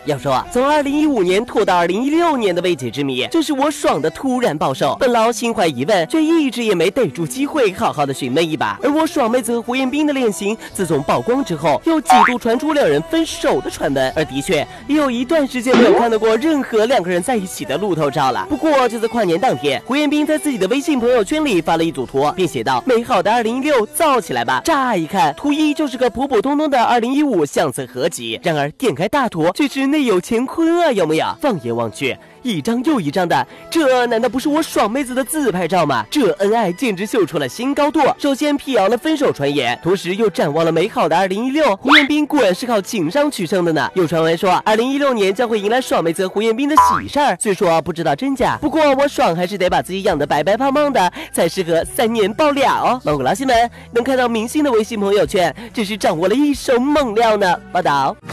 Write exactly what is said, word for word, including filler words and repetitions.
要说啊，从二零一五年拖到二零一六年的未解之谜，这是我爽的突然暴瘦。本老心怀疑问，却一直也没逮住机会好好的询问一把。而我爽妹子和胡彦斌的恋情，自从曝光之后，又几度传出两人分手的传闻。而的确，也有一段时间没有看到过任何两个人在一起的路透照了。不过就在跨年当天，胡彦斌在自己的微信朋友圈里发了一组图，并写道：“美好的二零一六造起来吧。”乍一看，图一就是个普普通通的二零一五相册合集，然而点开大图，却是内有乾坤啊，有没有？放眼望去，一张又一张的，这难道不是我爽妹子的自拍照吗？这恩爱简直秀出了新高度。首先辟谣了分手传言，同时又展望了美好的二零一六。胡彦斌果然是靠情商取胜的呢。有传闻说，二零一六年将会迎来爽妹子和胡彦斌的喜事儿，虽说不知道真假，不过我爽还是得把自己养得白白胖胖的，才适合三年抱俩哦。芒果老铁们能看到明星的微信朋友圈，真是掌握了一手猛料呢。报道。